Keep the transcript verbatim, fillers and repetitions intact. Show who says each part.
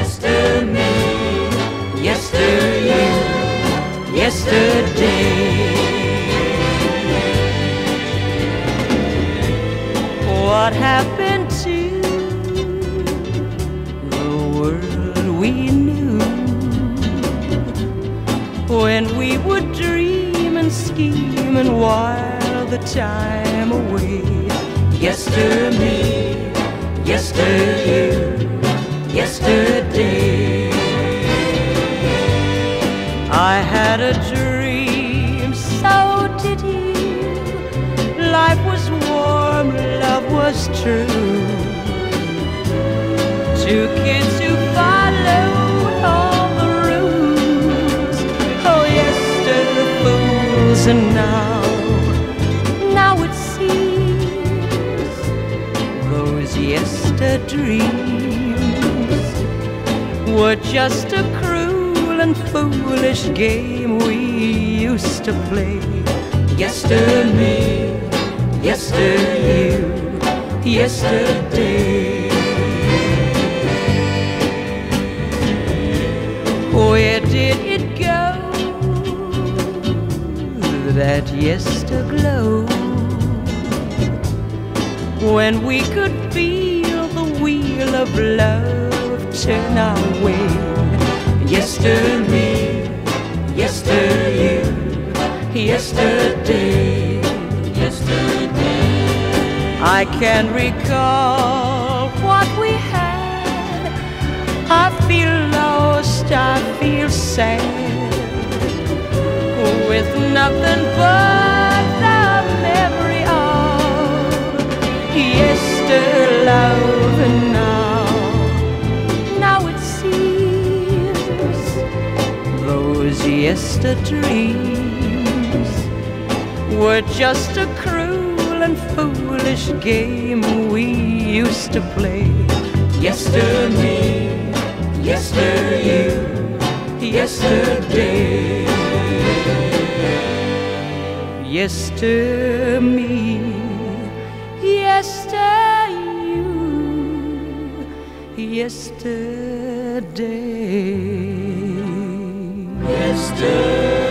Speaker 1: Yester-Me, Yester-You, yesterday. What happened to the world we knew when we would dream and scheme and while the time away? Yester-Me, Yester-You, yesterday. I had a dream, so did you. Life was warm, love was true. Two kids who followed all the rules. Oh, yester fools, and now, now it seems those yester dreams were just a cruel and foolish game we used to play. Yester-Me, Yester-You, yesterday. Where did it go, that yesterglow, when we could feel the wheel of love turn our way? Yester-Me, Yester-You, yesterday, yesterday. I can recall what we had. I feel lost, I feel sad, with nothing but the memory of yester love. And now, now it seems those yester dreams were just a cruel and foolish game we used to play. Yester-Me, Yester-You, yesterday. Yester-Me, Yester-You, yesterday. Yester